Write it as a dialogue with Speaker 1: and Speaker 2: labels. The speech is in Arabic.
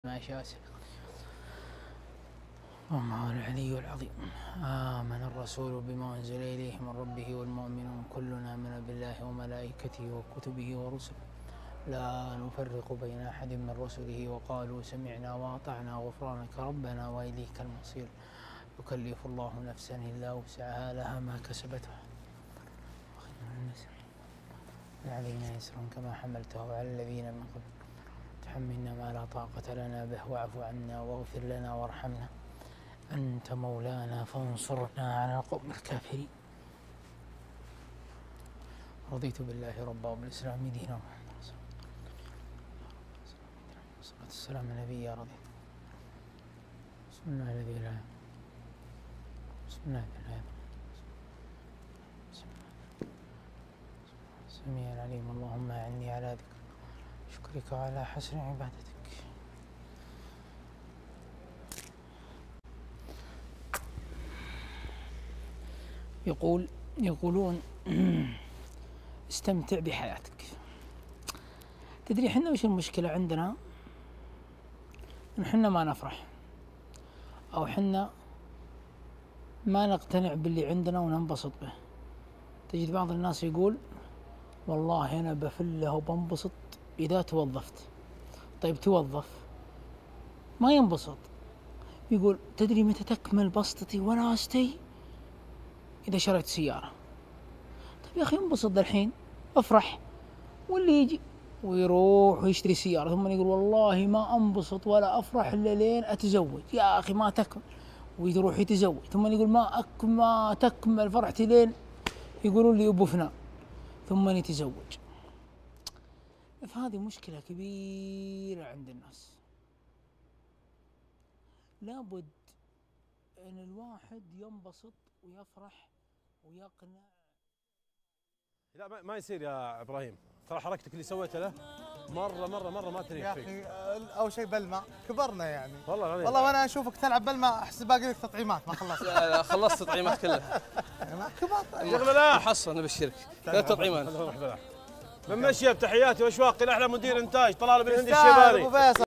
Speaker 1: ما شاء اللهم هو العلي العظيم. آمن الرسول بما أنزل إليه من ربه والمؤمنون كلنا آمن بالله وملائكته وكتبه ورسله لا نفرق بين أحد من رسله وقالوا سمعنا وأطعنا غفرانك ربنا وإليك المصير. يكلف الله نفسا إلا وسعها لها ما كسبت علينا يسرا كما حملته على الذين من قبل تحملنا ما لا طاقة لنا به واعف عنا واغفر لنا وارحمنا أنت مولانا فانصرنا على القوم الكافرين. رضيت بالله ربا وبالإسلام دينا والصلاة والسلام على نبينا رضي. بسم الله الذي لا بسم الله الذي السميع العليم. اللهم أعني على ذكرك شكرك وعلى حسن عبادتك. يقولون استمتع بحياتك. تدري حنا وش المشكلة عندنا؟ إن حنا ما نفرح أو حنا ما نقتنع باللي عندنا وننبسط به. تجد بعض الناس يقول والله أنا بفله وبنبسط إذا توظفت. طيب توظف ما ينبسط، يقول تدري متى تكمل بسطتي وناستي؟ إذا شريت سيارة. طيب يا أخي انبسط الحين افرح، واللي يجي ويروح ويشتري سيارة ثم يقول والله ما انبسط ولا افرح إلا لين أتزوج. يا أخي ما تكمل، ويروح يتزوج ثم يقول ما تكمل فرحتي لين يقولون لي أبو فنان ثم يتزوج. فهذه مشكلة كبيرة عند الناس. لابد أن الواحد ينبسط ويفرح ويقنع.
Speaker 2: لا ما يصير يا إبراهيم، ترى حركتك اللي سويتها له مرة ما تليق فيك
Speaker 3: يا أخي. أول شيء بالماء كبرنا يعني والله وأنا أشوفك تلعب بالماء أحس باقي لك تطعيمات ما خلصت.
Speaker 4: لا خلصت تطعيمات كلها.
Speaker 3: كبار
Speaker 2: شغله لا
Speaker 4: محصن ابشرك ثلاث تطعيمات.
Speaker 2: من مشي بتحياتي واشواقي لاحلى مدير انتاج طلال بن هندي الشيباني.